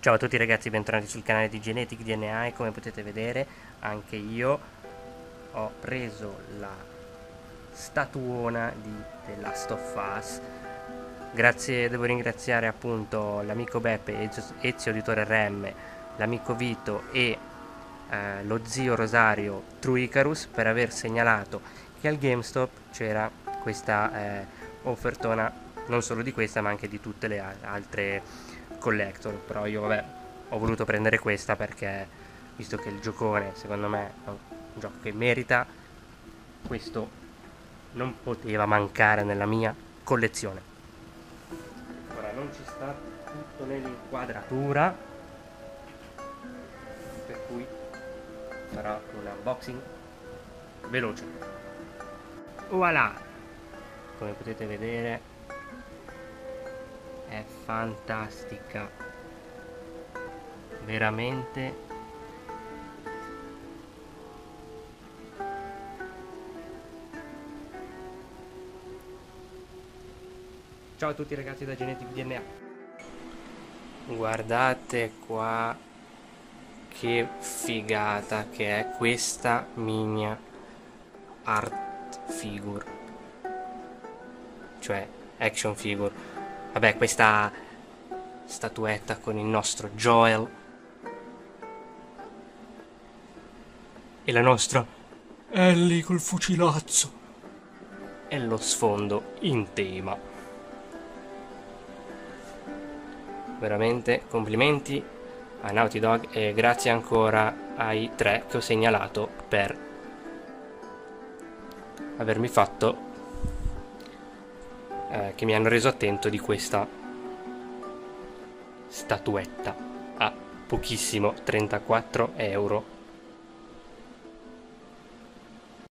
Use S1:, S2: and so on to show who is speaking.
S1: Ciao a tutti ragazzi, bentornati sul canale di Genetic DNA e come potete vedere anche io ho preso la statuona di The Last of Us. Devo ringraziare appunto l'amico Beppe, Ezio Auditore RM, l'amico Vito e lo zio Rosario True Icarus per aver segnalato che al GameStop c'era questa offertona, non solo di questa ma anche di tutte le altre collector. Però io vabbè, ho voluto prendere questa perché, visto che il giocone secondo me è un gioco che merita, questo non poteva mancare nella mia collezione. Ora non ci sta tutto nell'inquadratura, per cui farò un unboxing veloce. Voilà, come potete vedere è fantastica, veramente. Ciao a tutti ragazzi da Genetic DNA. Guardate qua che figata che è questa mini art figure, cioè action figure. Vabbè, questa statuetta con il nostro Joel e la nostra Ellie col fucilazzo e lo sfondo in tema. Veramente complimenti a Naughty Dog e grazie ancora ai 3 che ho segnalato per avermi fatto che mi hanno reso attento di questa statuetta a pochissimo 34 euro.